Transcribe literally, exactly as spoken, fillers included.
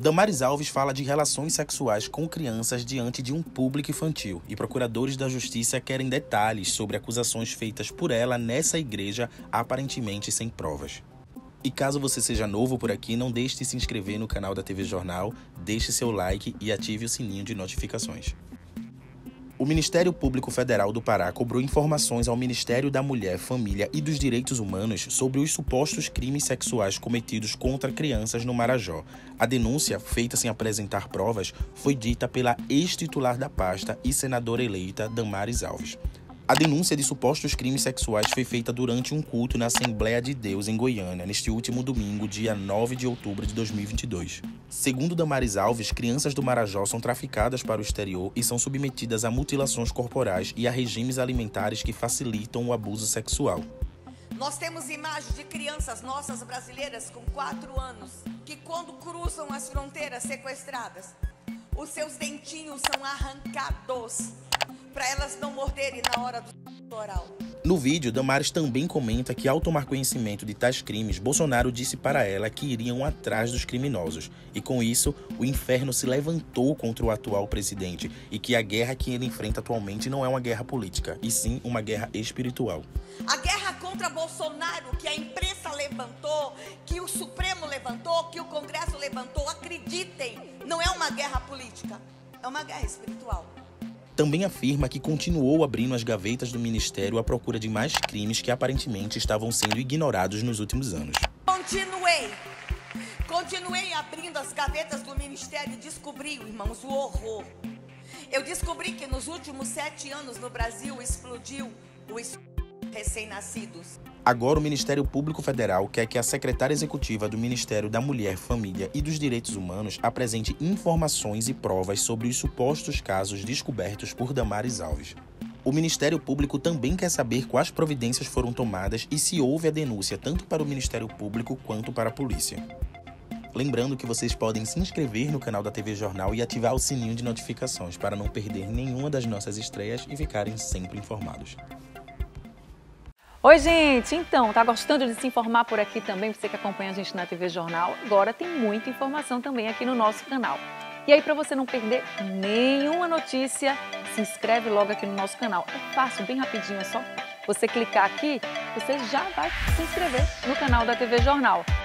Damares Alves fala de relações sexuais com crianças diante de um público infantil e procuradores da Justiça querem detalhes sobre acusações feitas por ela nessa igreja, aparentemente sem provas. E caso você seja novo por aqui, não deixe de se inscrever no canal da T V Jornal, deixe seu like e ative o sininho de notificações. O Ministério Público Federal do Pará cobrou informações ao Ministério da Mulher, Família e dos Direitos Humanos sobre os supostos crimes sexuais cometidos contra crianças no Marajó. A denúncia, feita sem apresentar provas, foi dita pela ex-titular da pasta e senadora eleita Damares Alves. A denúncia de supostos crimes sexuais foi feita durante um culto na Assembleia de Deus, em Goiânia, neste último domingo, dia nove de outubro de dois mil e vinte e dois. Segundo Damares Alves, crianças do Marajó são traficadas para o exterior e são submetidas a mutilações corporais e a regimes alimentares que facilitam o abuso sexual. Nós temos imagens de crianças nossas brasileiras com quatro anos, que quando cruzam as fronteiras sequestradas, os seus dentinhos são arrancados para elas não morderem na hora do oral. No vídeo, Damares também comenta que, ao tomar conhecimento de tais crimes, Bolsonaro disse para ela que iriam atrás dos criminosos. E com isso, o inferno se levantou contra o atual presidente e que a guerra que ele enfrenta atualmente não é uma guerra política, e sim uma guerra espiritual. A guerra contra Bolsonaro, que a imprensa levantou, que o Supremo levantou, que o Congresso levantou, acreditem, não é uma guerra política, é uma guerra espiritual. Também afirma que continuou abrindo as gavetas do Ministério à procura de mais crimes que aparentemente estavam sendo ignorados nos últimos anos. Continuei. Continuei abrindo as gavetas do Ministério e descobri, irmãos, o horror. Eu descobri que nos últimos sete anos no Brasil explodiu o estupro de recém-nascidos. Agora o Ministério Público Federal quer que a secretária executiva do Ministério da Mulher, Família e dos Direitos Humanos apresente informações e provas sobre os supostos casos descobertos por Damares Alves. O Ministério Público também quer saber quais providências foram tomadas e se houve a denúncia tanto para o Ministério Público quanto para a polícia. Lembrando que vocês podem se inscrever no canal da T V Jornal e ativar o sininho de notificações para não perder nenhuma das nossas estreias e ficarem sempre informados. Oi, gente! Então, tá gostando de se informar por aqui também? Você que acompanha a gente na T V Jornal, agora tem muita informação também aqui no nosso canal. E aí, para você não perder nenhuma notícia, se inscreve logo aqui no nosso canal. É fácil, bem rapidinho, é só você clicar aqui, você já vai se inscrever no canal da T V Jornal.